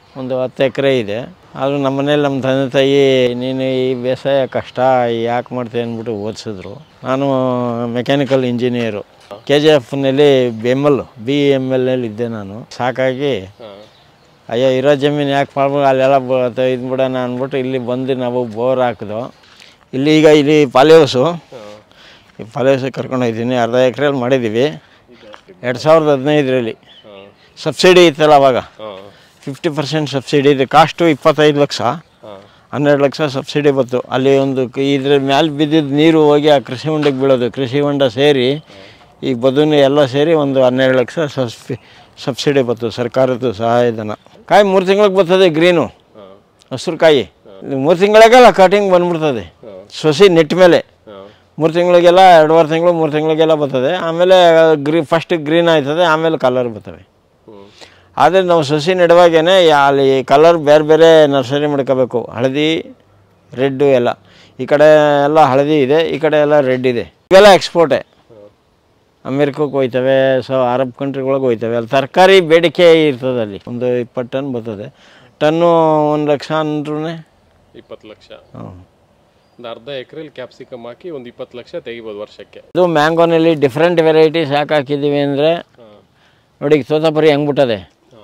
ಒಂದು 10 ಎಕರೆ ಇದೆ. ಆದರೂ ನಮ್ಮ ಮನೇಲಿ ನಮ್ಮ ತಂದೆ ತಾಯಿ ನೀನು ಈ ಬೇಸಾಯ ಕಷ್ಟ ಯಾಕೆ ಮಾಡ್ತೀಯ ಅಂದ್ಬಿಟ್ಟು ಓದಿಸಿದ್ರು. ನಾನು ಮೆಕ್ಯಾನಿಕಲ್ ಇಂಜಿನಿಯರು KGFನಲ್ಲಿ BML ಇದ್ದೆ ನಾನು. ಸಾಕಾಗಿ ಅಯ್ಯೋ ಇರೋ ಜಮೀನು ಯಾಕೆ ಮಾಡ್ಬೋದು ಅಲ್ಲೆಲ್ಲ ಇದ್ಬಿಡೋಣ ಅಂದ್ಬಿಟ್ಟು ಇಲ್ಲಿ ಬಂದು ನಾವು ಬೋರ್ ಹಾಕಿದೋ. ಇಲ್ಲಿ ಪಾಲಿ ಹೌಸು, ಈ ಪಾಲಿ ಹೌಸಿಗೆ ಕರ್ಕೊಂಡೋಗಿದ್ದೀನಿ. ಅರ್ಧ ಎಕರೆಯಲ್ಲಿ ಮಾಡಿದ್ದೀವಿ 2015ರಲ್ಲಿ. ಸಬ್ಸಿಡಿ ಇತ್ತಲ್ಲ ಅವಾಗ 50% ಸಬ್ಸಿಡಿ ಇದೆ. ಕಾಸ್ಟು 25 ಲಕ್ಷ, 12 ಲಕ್ಷ ಸಬ್ಸಿಡಿ ಬಂತು. ಅಲ್ಲಿ ಒಂದು ಇದ್ರ ಮೇಲೆ ಬಿದ್ದಿದ್ದು ನೀರು ಹೋಗಿ ಆ ಕೃಷಿ ಹೊಂಡಕ್ಕೆ ಬೀಳೋದು. ಕೃಷಿ ಹೊಂಡ ಸೇರಿ ಈ ಬದುನು ಎಲ್ಲ ಸೇರಿ ಒಂದು 12 ಲಕ್ಷ ಸಬ್ಸಿಡಿ ಬಂತು, ಸರ್ಕಾರದ ಸಹಾಯಧನ. ಕಾಯಿ 3 ತಿಂಗಳಿಗೆ ಬರ್ತದೆ, ಗ್ರೀನು ಹಸಿರು ಕಾಯಿ 3 ತಿಂಗಳಿಗೆಲ್ಲ ಕಟಿಂಗ್ ಬಂದ್ಬಿಡ್ತದೆ. ಸೊಸಿ ನೆಟ್ ಮೇಲೆ 3 ತಿಂಗಳಿಗೆಲ್ಲ 2.5 ತಿಂಗಳು 3 ತಿಂಗಳಿಗೆಲ್ಲ ಬರ್ತದೆ. ಆಮೇಲೆ ಫಸ್ಟ್ ಗ್ರೀನ್ ಆಯ್ತದೆ, ಆಮೇಲೆ ಕಲರ್ ಬರ್ತವೆ. ಆದರೆ ನಾವು ಸಸಿ ನೆಡುವಾಗೇ ಅಲ್ಲಿ ಕಲರ್ ಬೇರೆ ಬೇರೆ ನರ್ಸರಿ ಮಾಡ್ಕೋಬೇಕು. ಹಳದಿ, ರೆಡ್ಡು ಎಲ್ಲ. ಈ ಕಡೆ ಎಲ್ಲ ಹಳದಿ ಇದೆ, ಈ ಕಡೆ ಎಲ್ಲ ರೆಡ್ ಇದೆ. ಇವೆಲ್ಲ ಎಕ್ಸ್ಪೋರ್ಟೇ, ಅಮೇರಿಕಕ್ಕೆ ಹೋಯ್ತವೆ, ಅರಬ್ ಕಂಟ್ರಿಗಳಿಗೆ ಹೋಯ್ತವೆ. ಅಲ್ಲಿ ತರಕಾರಿ ಬೇಡಿಕೆ ಇರ್ತದೆ. ಅಲ್ಲಿ ಒಂದು 20 ಟನ್ ಬರ್ತದೆ. ಟನ್ನು 1 ಲಕ್ಷ ಅಂದ್ರೂ 20 ಲಕ್ಷ. ಒಂದು ಅರ್ಧ ಎಕರೆಲಿ ಕ್ಯಾಪ್ಸಿಕಮ್ ಹಾಕಿ ಒಂದು 20 ಲಕ್ಷ ತೆಗಿಬೋದು ವರ್ಷಕ್ಕೆ. ಇದು ಮ್ಯಾಂಗೋನಲ್ಲಿ ಡಿಫ್ರೆಂಟ್ ವೆರೈಟೀಸ್ ಯಾಕೆ ಹಾಕಿದ್ದೀವಿ ಅಂದರೆ ನೋಡಿ, ತೋತಾಪುರಿ ಹೆಂಗೆ ಬಿಟ್ಟದೆ.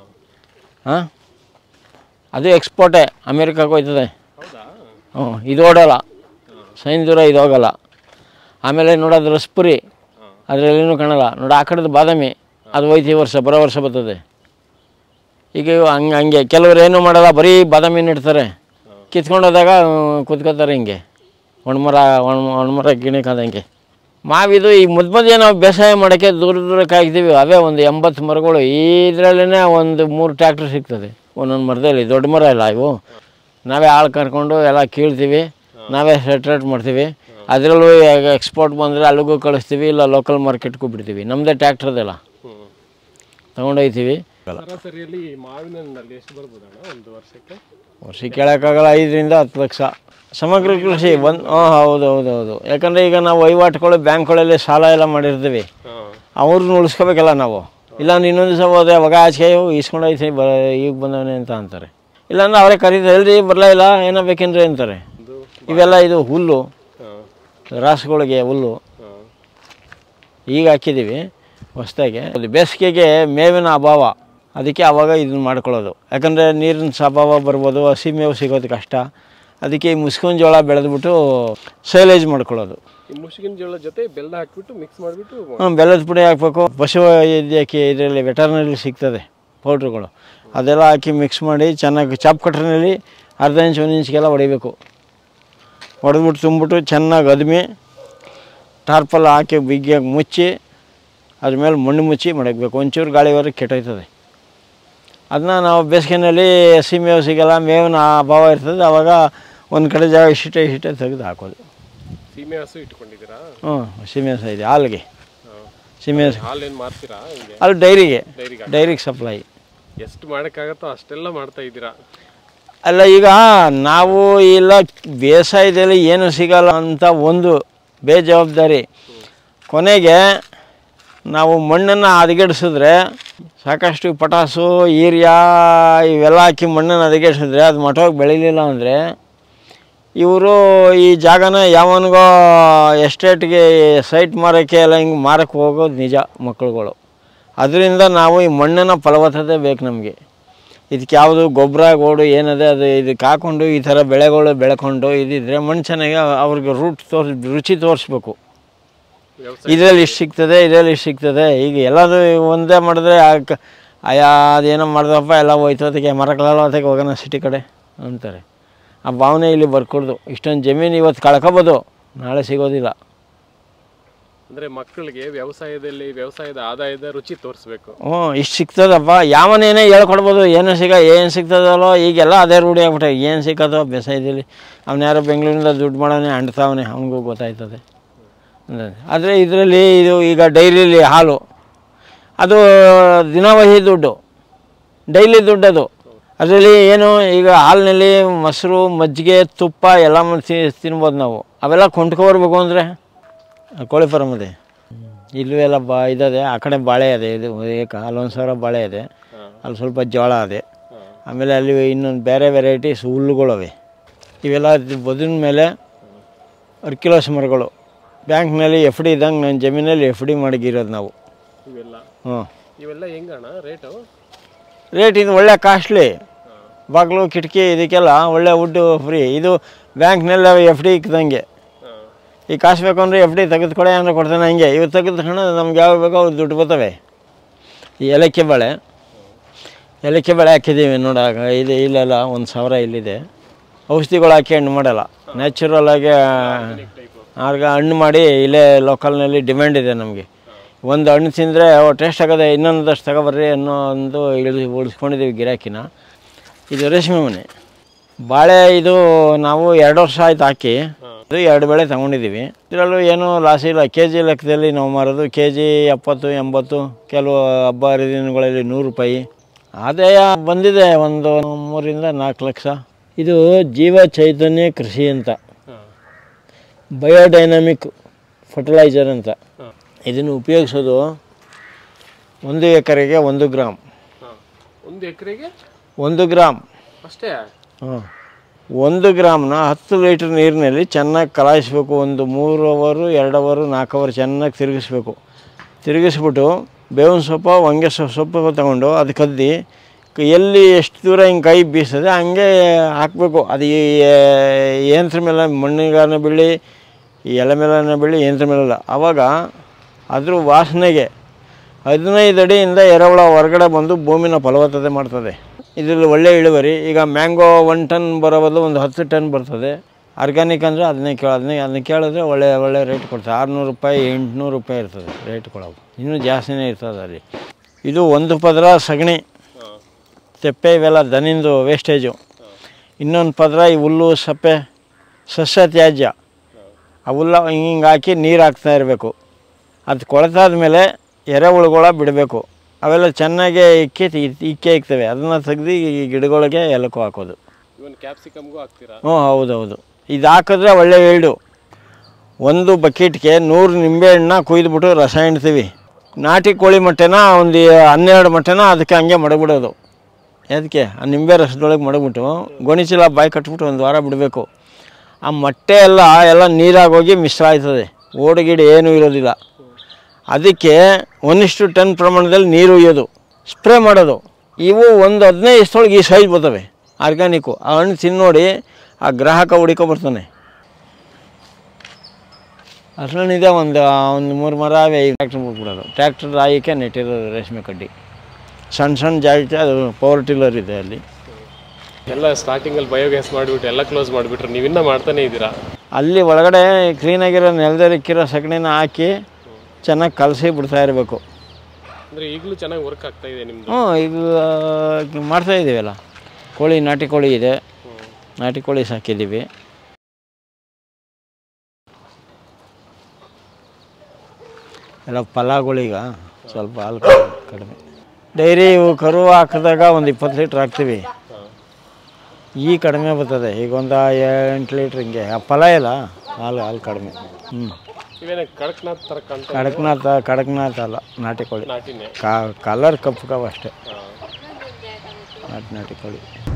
ಅದು ಎಕ್ಸ್ಪೋರ್ಟೇ, ಅಮೇರಿಕಕ್ಕೆ ಹೋಯ್ತದೆ. ಇದು ಓಡೋಲ್ಲ, ಸೈನ್ ದೂರ ಇದು ಹೋಗಲ್ಲ. ಆಮೇಲೆ ನೋಡೋದು ರಸ್ಪುರಿ, ಅದರಲ್ಲಿನೂ ಕಾಣಲ್ಲ. ನೋಡಿ ಆ ಕಡೆದು ಬಾದಾಮಿ, ಅದು ಹೋಯ್ತು ವರ್ಷ, ಬರೋ ವರ್ಷ ಬರ್ತದೆ. ಈಗ ಹಂಗೆ ಕೆಲವ್ರು ಏನೂ ಮಾಡಲ್ಲ, ಬರೀ ಬಾದಾಮಿ ನೆಡ್ತಾರೆ. ಕಿತ್ಕೊಂಡೋದಾಗ ಕೂತ್ಕೋತಾರೆ ಹಿಂಗೆ, ಒಣಮರ ಗಿಣಿಕಾದಂಗೆ. ಮಾವಿದು ಈಗ ಮಧ್ಯೆ ನಾವು ಬೇಸಾಯ ಮಾಡೋಕ್ಕೆ ದೂರಕ್ಕೆ ಹಾಕ್ತೀವಿ. ಅವೇ ಒಂದು 80 ಮರಗಳು. ಇದರಲ್ಲೇ ಒಂದು 3 ಟ್ರ್ಯಾಕ್ಟರ್ ಸಿಗ್ತದೆ ಒಂದೊಂದು ಮರದಲ್ಲಿ. ದೊಡ್ಡ ಮರ ಇಲ್ಲ ಇವು. ನಾವೇ ಆಳು ಕರ್ಕೊಂಡು ಎಲ್ಲ ಕೀಳ್ತೀವಿ, ನಾವೇ ಸೆಟ್ರೇಟ್ ಮಾಡ್ತೀವಿ. ಅದರಲ್ಲೂ ಎಕ್ಸ್ಪೋರ್ಟ್ ಬಂದರೆ ಅಲ್ಲಿಗೂ ಕಳಿಸ್ತೀವಿ, ಇಲ್ಲ ಲೋಕಲ್ ಮಾರ್ಕೆಟ್ಗೂ ಬಿಡ್ತೀವಿ. ನಮ್ಮದೇ ಟ್ರ್ಯಾಕ್ಟರ್ದೆಲ್ಲ ತೊಗೊಂಡೋಗ್ತೀವಿ. ಸರಾಸರಿಯಲ್ಲಿ ಮಾವಿನ ಹಣ್ಣಲ್ಲಿ ಎಷ್ಟು ಬರ್ಬೋದಣ್ಣ ಒಂದು ವರ್ಷಕ್ಕೆ ಹೇಳೋಕ್ಕಾಗಲ್ಲ. 5 ರಿಂದ 10 ಲಕ್ಷ. ಸಮಗ್ರ ಕೃಷಿ ಹೌದು. ಯಾಕಂದರೆ ಈಗ ನಾವು ವಹಿವಾಟುಗಳು ಬ್ಯಾಂಕ್ಗಳಲ್ಲಿ ಸಾಲ ಎಲ್ಲ ಮಾಡಿರ್ತೀವಿ, ಅವ್ರನ್ನ ಉಳಿಸ್ಕೋಬೇಕಲ್ಲ ನಾವು. ಇಲ್ಲ ಇನ್ನೊಂದು ದಿವಸ ಹೋದೆ ಅವಾಗ ಆಚೆ ಇಸ್ಕೊಂಡೋಯ್ತು ಈಗ ಬಂದವನೇ ಅಂತ ಅಂತಾರೆ. ಇಲ್ಲಾಂದ್ರೆ ಅವರೇ ಕರೀತಾರೆ, ಎಲ್ರಿ ಬರಲೇ ಇಲ್ಲ, ಏನೋ ಬೇಕೇನ್ರಿ ಅಂತಾರೆ. ಇವೆಲ್ಲ ಇದು ಹುಲ್ಲು, ರಾಸುಗಳಿಗೆ ಹುಲ್ಲು ಈಗ ಹಾಕಿದ್ದೀವಿ ಹೊಸದಾಗಿ. ಅದು ಬೇಸಿಗೆಗೆ ಮೇವಿನ ಅಭಾವ, ಅದಕ್ಕೆ ಆವಾಗ ಇದನ್ನು ಮಾಡ್ಕೊಳ್ಳೋದು. ಯಾಕಂದರೆ ನೀರಿನ ಅಭಾವ ಬರ್ಬೋದು, ಹಸಿ ಮೇವು ಸಿಗೋದು ಕಷ್ಟ. ಅದಕ್ಕೆ ಈ ಮುಸ್ಕಿನ ಜೋಳ ಬೆಳೆದ್ಬಿಟ್ಟು ಸೈಲೇಜ್ ಮಾಡ್ಕೊಳ್ಳೋದು. ಈ ಮುಸ್ಕಿನ ಜೋಳ ಜೊತೆ ಬೆಲ್ಲ ಹಾಕಿಬಿಟ್ಟು ಮಿಕ್ಸ್ ಮಾಡಿಬಿಟ್ಟು ಬೆಲ್ಲದ ಪುಡಿ ಹಾಕಬೇಕು. ಪಶು ವೈದ್ಯಕೀಯ ಇದರಲ್ಲಿ ವೆಟರ್ನರಿ ಸಿಗ್ತದೆ ಪೌಡ್ರುಗಳು, ಅದೆಲ್ಲ ಹಾಕಿ ಮಿಕ್ಸ್ ಮಾಡಿ ಚೆನ್ನಾಗಿ ಚಾಪ್ ಕಟ್ರಿನಲ್ಲಿ ಅರ್ಧ ಇಂಚ್ 1 ಇಂಚ್ಗೆಲ್ಲ ಹೊಡಿಬೇಕು. ಹೊಡೆದ್ಬಿಟ್ಟು ತುಂಬಿಬಿಟ್ಟು ಚೆನ್ನಾಗಿ ಅದ್ಮಿ ಟಾರ್ಪಲ್ ಹಾಕಿ ಬಿಗಿಯಾಗಿ ಮುಚ್ಚಿ ಅದ್ರ ಮೇಲೆ ಮಣ್ಣು ಮುಚ್ಚಿ ಮಡಗಬೇಕು. ಒಂಚೂರು ಗಾಳಿ ಹೊರಗೆ ಕೆಟ್ಟೋಯ್ತದೆ. ಅದನ್ನ ನಾವು ಬೇಸಿಗೆನಲ್ಲಿ ಹಸಿ ಮೇವು ಸಿಗೋಲ್ಲ, ಮೇವಿನ ಅಭಾವ ಇರ್ತದೆ. ಆವಾಗ ಒಂದು ಕಡೆ ಜಾಗ ಇಷ್ಟೇ ತೆಗೆದು ಹಾಕೋದು. ಸೀಮೆ ಹಸು ಇಟ್ಕೊಂಡಿದ್ದೀರಾ? ಸೀಮೆ ಹಸು ಇದೆ ಹಾಲಿಗೆ. ಸೀಮೆ ಹಸು ಹಾಲೇನು ಮಾರ್ತೀರಾ? ಅಲ್ಲಿ ಡೈರಿಗೆ ಸಪ್ಲೈ. ಎಷ್ಟು ಮಾಡೋಕ್ಕಾಗತ್ತೋ ಅಷ್ಟೆಲ್ಲ ಮಾಡ್ತಾ ಇದ್ದೀರಾ? ಅಲ್ಲ, ಈಗ ನಾವು ಇಲ್ಲ ಬೇಸಾಯದಲ್ಲಿ ಏನು ಸಿಗಲ್ಲ ಅಂತ ಒಂದು ಬೇಜವಾಬ್ದಾರಿ. ಕೊನೆಗೆ ನಾವು ಮಣ್ಣನ್ನು ಹದಗೆಡಿಸಿದ್ರೆ ಸಾಕಷ್ಟು ಪಟಾಸು, ಯೂರಿಯಾ ಇವೆಲ್ಲ ಹಾಕಿ ಮಣ್ಣನ್ನು ಹದಗೆಡಿಸಿದ್ರೆ ಅದು ಮಠವಾಗಿ ಬೆಳೀಲಿಲ್ಲ ಅಂದರೆ ಇವರು ಈ ಜಾಗನ ಯಾವನಿಗೋ ಎಸ್ಟೇಟ್ಗೆ ಸೈಟ್ ಮಾರೋಕ್ಕೆ ಎಲ್ಲ ಹಿಂಗೆ ಮಾರಕ್ಕೆ ಹೋಗೋದು ನಿಜ ಮಕ್ಕಳುಗಳು. ಅದರಿಂದ ನಾವು ಈ ಮಣ್ಣಿನ ಫಲವತ್ತತೆ ಬೇಕು ನಮಗೆ. ಇದಕ್ಕೆ ಯಾವುದು ಗೊಬ್ಬರ ಗೋಡು ಏನದೆ ಅದು ಇದಕ್ಕೆ ಹಾಕ್ಕೊಂಡು ಈ ಥರ ಬೆಳೆಗಳು ಬೆಳ್ಕೊಂಡು ಇದಿದ್ರೆ ಮಣ್ಣು ಚೆನ್ನಾಗಿ ಅವ್ರಿಗೆ ರುಚಿ ತೋರಿಸ್ಬೇಕು. ಇದರಲ್ಲಿ ಇಷ್ಟು ಸಿಗ್ತದೆ ಈಗ ಎಲ್ಲದು ಒಂದೇ ಮಾಡಿದ್ರೆ ಅದೇನೋ ಮಾಡಿದಪ್ಪ ಎಲ್ಲ ಹೋಯ್ತೋದಕ್ಕೆ ಮರಗಳೆಲ್ಲ ಅದಕ್ಕೆ ಹೋಗೋಣ ಸಿಟಿ ಕಡೆ ಅಂತಾರೆ. ಆ ಭಾವನೆ ಇಲ್ಲಿ ಬರ್ಕೊಡ್ದು. ಇಷ್ಟೊಂದು ಜಮೀನು ಇವತ್ತು ಕಳ್ಕೊಬೋದು, ನಾಳೆ ಸಿಗೋದಿಲ್ಲ. ಅಂದರೆ ಮಕ್ಕಳಿಗೆ ವ್ಯವಸಾಯದ ಆದಾಯದ ರುಚಿ ತೋರಿಸ್ಬೇಕು. ಇಷ್ಟು ಸಿಗ್ತದಪ್ಪ, ಯಾವನೇನೇ ಹೇಳ್ಕೊಡ್ಬೋದು. ಏನು ಸಿಗ್ತದಲ್ಲೋ ಈಗೆಲ್ಲ ಅದೇ ರೂಢಿ ಆಗ್ಬಿಟ್ಟೆ. ಏನು ಸಿಕ್ಕದೋ ಬೇಸಾಯದಲ್ಲಿ ಅವ್ನು ಯಾರೋ ಬೆಂಗಳೂರಿಂದ ದುಡ್ಡು ಮಾಡೋನೇ ಅಂಡ್ತಾವನೆ, ಅವನಿಗೂ ಗೊತ್ತಾಯ್ತದೆ. ಆದರೆ ಇದರಲ್ಲಿ ಇದು ಈಗ ಡೈರಿಲಿ ಹಾಲು ಅದು ದಿನವಹಿ ದುಡ್ಡು, ಡೈಲಿ ದುಡ್ಡದು. ಅದರಲ್ಲಿ ಏನು ಈಗ ಹಾಲಿನಲ್ಲಿ ಮೊಸರು, ಮಜ್ಜಿಗೆ, ತುಪ್ಪ ಎಲ್ಲ ತಿನ್ಬೋದು ನಾವು. ಅವೆಲ್ಲ ಕೊಂಡ್ಕೊಬರ್ಬೇಕು ಅಂದರೆ ಕೋಳಿ ಫಾರಮ್ ಇದೆ, ಇಲ್ಲೂ ಎಲ್ಲ ಇದಿದೆ. ಆ ಕಡೆ ಬಾಳೆ ಇದೆ, ಇದು ಅಲ್ಲೊಂದು 1,000 ಬಾಳೆ ಇದೆ, ಅಲ್ಲಿ ಸ್ವಲ್ಪ ಜೋಳ ಇದೆ. ಆಮೇಲೆ ಅಲ್ಲಿ ಇನ್ನೊಂದು ಬೇರೆ ವೆರೈಟೀಸ್ ಹುಲ್ಲುಗಳವೆ. ಇವೆಲ್ಲ ಬದುನ ಮೇಲೆ ಅರ್ಕಿಲೋಸ್ ಮರಗಳು. ಬ್ಯಾಂಕ್ನಲ್ಲಿ ಎಫ್ ಡಿ ಇದ್ದಂಗೆ ನನ್ನ ಜಮೀನಲ್ಲಿ ಎಫ್ ಡಿ ಮಾಡಿಗಿರೋದು ನಾವು. ಇವೆಲ್ಲ ಹ್ಞೂ. ಇವೆಲ್ಲ ಹೆಂಗಣ್ಣ ರೇಟು? ರೇಟ್ ಇದು ಒಳ್ಳೆ ಕಾಸ್ಟ್ಲಿ. ಬಾಗಿಲು ಕಿಟಕಿ ಇದಕ್ಕೆಲ್ಲ ಒಳ್ಳೆ ವುಡ್ಡು ಫ್ರೀ. ಇದು ಬ್ಯಾಂಕ್ನಲ್ಲಿ ಎಫ್ ಡಿ ಇಕ್ಕಿದಂಗೆ. ಈಗ ಕಾಸು ಬೇಕು ಅಂದರೆ ಎಫ್ ಡಿ ತೆಗೆದುಕೊಡೆ ಅಂದರೆ ಕೊಡ್ತಾನೆ. ಹಂಗೆ ಇವು ತೆಗೆದುಕೊಂಡು ನಮ್ಗೆ ಯಾವ ಬೇಕೋ ಅವ್ರು ದುಡ್ಡು ಬರ್ತವೆ. ಈ ಏಲಕ್ಕಿ ಬಾಳೆ ಹಾಕಿದ್ದೀವಿ ನೋಡಾಗ. ಇದು ಇಲ್ಲೆಲ್ಲ 1,000 ಇಲ್ಲಿದೆ. ಔಷಧಿಗಳು ಹಾಕಿ ಹಣ್ಣು ಮಾಡಲ್ಲ, ನ್ಯಾಚುರಲಾಗಿ ಹಣ್ಣು ಮಾಡಿ ಇಲ್ಲೇ ಲೋಕಲ್ನಲ್ಲಿ ಡಿಮ್ಯಾಂಡ್ ಇದೆ ನಮಗೆ. ಒಂದು ಹಣ್ಣು ತಿಂದರೆ ಟೇಸ್ಟ್ ಆಗೋದೆ, ಇನ್ನೊಂದಷ್ಟು ತಗೊಬರ್ರಿ ಅನ್ನೋ ಒಂದು ಉಳಿಸ್ಕೊಂಡಿದ್ದೀವಿ ಗಿರಾಕಿನ. ಇದು ರೇಷ್ಮೆ ಮನೆ ಬಾಳೆ. ಇದು ನಾವು 2 ವರ್ಷ ಆಯ್ತು ಹಾಕಿ. ಅದು 2 ಬೆಳೆ ತೊಗೊಂಡಿದ್ದೀವಿ. ಇದರಲ್ಲೂ ಏನೂ ಲಾಸ್ ಇಲ್ಲ. ಕೆ ಜಿ ಲೆಕ್ಕದಲ್ಲಿ ನಾವು ಮಾರೋದು. ಕೆ ಜಿ 70-80, ಕೆಲವು ಹಬ್ಬ ಹರಿದಿನಗಳಲ್ಲಿ 100 ರೂಪಾಯಿ ಆದಾಯ ಬಂದಿದೆ. ಒಂದು 3-4 ಲಕ್ಷ. ಇದು ಜೀವ ಚೈತನ್ಯ ಕೃಷಿ ಅಂತ, ಬಯೋಡೈನಮಿಕ್ ಫರ್ಟಿಲೈಸರ್ ಅಂತ. ಇದನ್ನು ಉಪಯೋಗಿಸೋದು 1 ಎಕರೆಗೆ 1 ಗ್ರಾಮ್. 1 ಎಕರೆಗೆ 1 ಗ್ರಾಮ್ ಅಷ್ಟೇ? ಹಾಂ. 1 ಗ್ರಾಮ್ನ 10 ಲೀಟ್ರ್ ನೀರಿನಲ್ಲಿ ಚೆನ್ನಾಗಿ ಕಲಾಯಿಸ್ಬೇಕು. ಒಂದು 3 ಅವರ್ 2 ಅವರ್ 4 ಅವರ್ ಚೆನ್ನಾಗಿ ತಿರುಗಿಸ್ಬಿಟ್ಟು ಬೇವಿನ ಸೊಪ್ಪು ಹೊಂಗೆ ಸೊಪ್ಪು ತಗೊಂಡು ಅದು ಕದ್ದಿ ಎಲ್ಲಿ ಎಷ್ಟು ದೂರ ಹಿಂಗೆ ಕೈ ಬೀಸದೆ ಹಂಗೆ ಹಾಕಬೇಕು. ಅದು ಯಂತ್ರ ಮೇಲೆ ಮಣ್ಣಿಗಾನ ಬೀಳಿ, ಎಲೆ ಮೇಲನ ಬೀಳಿ, ಯಂತ್ರ ಮೇಲಲ್ಲ. ಆವಾಗ ಅದ್ರ ವಾಸನೆಗೆ 15 ಅಡಿಯಿಂದ ಎರೆಹುಳ ಹೊರಗಡೆ ಬಂದು ಭೂಮಿನ ಫಲವತ್ತತೆ ಮಾಡ್ತದೆ. ಇದರಲ್ಲಿ ಒಳ್ಳೆ ಇಳುವರಿ. ಈಗ ಮ್ಯಾಂಗೋ 1 ಟನ್ ಬರೋ ಬದಲು ಒಂದು 10 ಟನ್ ಬರ್ತದೆ. ಆರ್ಗ್ಯಾನಿಕ್ ಅಂದರೆ ಅದನ್ನ ಕೇಳಿದ್ರೆ ಒಳ್ಳೆ ರೇಟ್ ಕೊಡ್ತಾರೆ. 600 ರೂಪಾಯಿ 800 ರೂಪಾಯಿ ಇರ್ತದೆ ರೇಟ್ ಕೊಡೋದು. ಇನ್ನೂ ಜಾಸ್ತಿನೇ ಇರ್ತದೆ ಅಲ್ಲಿ. ಇದು 1 ಪದರ ಸಗಣಿ, ತೆಪ್ಪೆ ಇವೆಲ್ಲ ದನಿಂದು ವೇಸ್ಟೇಜು. ಇನ್ನೊಂದು ಪದರ ಈ ಹುಲ್ಲು ಸಪ್ಪೆ ಸಸ್ಯ ತ್ಯಾಜ್ಯ. ಆ ಹುಲ್ಲ ಹಿಂಗೆ ಹಾಕಿ ನೀರು ಹಾಕ್ತಾ ಇರಬೇಕು. ಅದು ಕೊಳೆತಾದ ಮೇಲೆ ಎರೆಹುಳುಗಳ ಬಿಡಬೇಕು. ಅವೆಲ್ಲ ಚೆನ್ನಾಗಿ ಇಕ್ತವೆ. ಅದನ್ನು ತೆಗ್ದು ಈ ಗಿಡಗಳಿಗೆ ಎಲ್ಲಕ್ಕೂ ಹಾಕೋದು. ಕ್ಯಾಪ್ಸಿಕಮ್ಗೂ ಹಾಕ್ತೀರಾ? ಹ್ಞೂ, ಹೌದೌದು. ಇದು ಹಾಕಿದ್ರೆ ಒಳ್ಳೆ ಈಲ್ಡು. 1 ಬಕೆಟ್ಗೆ 100 ನಿಂಬೆಹಣ್ಣನ್ನ ಕುಯ್ದುಬಿಟ್ಟು ರಸ ಹಿಂಡ್ತೀವಿ. ನಾಟಿ ಕೋಳಿ ಮೊಟ್ಟೆನ ಒಂದು 12 ಮೊಟ್ಟೆನ ಅದಕ್ಕೆ ಹಂಗೆ ಮಡಗ್ಬಿಡೋದು. ಅದಕ್ಕೆ ಆ ನಿಂಬೆ ರಸದೊಳಗೆ ಮಡಗ್ಬಿಟ್ಟು ಗೋಣಿಚೀಲ ಬಾಯಿ ಕಟ್ಬಿಟ್ಟು 1 ವಾರ ಬಿಡಬೇಕು. ಆ ಮೊಟ್ಟೆ ಎಲ್ಲ ನೀರಾಗೋಗಿ ಮಿಶ್ರ ಆಯ್ತದೆ. ಓಡುಗಿಡ ಏನೂ ಇರೋದಿಲ್ಲ. ಅದಕ್ಕೆ 1:10 ಪ್ರಮಾಣದಲ್ಲಿ ನೀರು ಉಯ್ಯೋದು, ಸ್ಪ್ರೇ ಮಾಡೋದು. ಇವು ಒಂದು 15 ದಿವಸದೊಳಗೆ ಈ ಸೈಜ್ ಬರ್ತವೆ ಆರ್ಗ್ಯಾನಿಕ್ಕು. ಆ ಹಣ್ಣು ತಿನ್ನೋಡಿ ಆ ಗ್ರಾಹಕ ಹುಡುಕೊಬರ್ತಾನೆ. ಅಸಲಿದೆ ಒಂದು 3 ಮರ ಅವೆ. ಟ್ರ್ಯಾಕ್ಟರ್ ಬಿಟ್ಬಿಡೋದು. ಟ್ರ್ಯಾಕ್ಟರ್ ರಾಯಿಕೆ ನೆಟ್ಟಿರೋದು ರೇಷ್ಮೆ ಕಡ್ಡಿ. ಸಣ್ಣ ಜಾಗಕ್ಕೆ ಅದು ಪವರ್ ಟಿಲ್ಲರ್ ಇದೆ ಅಲ್ಲಿ. ಎಲ್ಲ ಸ್ಟಾರ್ಟಿಂಗಲ್ಲಿ ಬಯೋಗ್ಯಾಸ್ ಮಾಡಿಬಿಟ್ಟು ಎಲ್ಲ ಕ್ಲೋಸ್ ಮಾಡಿಬಿಟ್ರೆ ನೀವಿನ್ನ ಮಾಡ್ತಾನೆ ಇದ್ದೀರಾ? ಅಲ್ಲಿ ಒಳಗಡೆ ಕ್ಲೀನಾಗಿರೋ ನೆಲದಲ್ಲಿಕ್ಕಿರೋ ಸಗಣಿನ ಹಾಕಿ ಚೆನ್ನಾಗಿ ಕಲಸಿ ಬಿಡ್ತಾ ಇರಬೇಕು. ಅಂದರೆ ಈಗಲೂ ಚೆನ್ನಾಗಿ ವರ್ಕ್ ಆಗ್ತಾ ಇದೆ ನಿಮ್ಮದು? ಹ್ಞೂ, ಈಗ ಮಾಡ್ತಾಯಿದ್ದೀವಲ್ಲ. ಕೋಳಿ, ನಾಟಿ ಕೋಳಿ ಇದೆ. ನಾಟಿ ಕೋಳಿ ಸಾಕಿದ್ದೀವಿ. ಎಲ್ಲ ಫಲಗಳೀಗ ಸ್ವಲ್ಪ ಹಾಲು ಕಡಿಮೆ. ಡೈರಿ ಇವು ಕರು ಹಾಕಿದಾಗ ಒಂದು 20 ಲೀಟ್ರ್ ಹಾಕ್ತೀವಿ. ಈಗ ಕಡಿಮೆ ಬರ್ತದೆ. ಈಗ ಒಂದು 8 ಲೀಟ್ರ್ ಹಿಂಗೆ. ಆ ಫಲ ಇಲ್ಲ, ಹಾಲು ಕಡಿಮೆ. ಕಡಕ್ನಾಥ್ ಅಲ್ಲ, ನಾಟಿ ಕೋಳಿ. ಕಲರ್ ಕಪ್ಪು ಅಷ್ಟೇ ನಾಟಿ ಕೋಳಿ.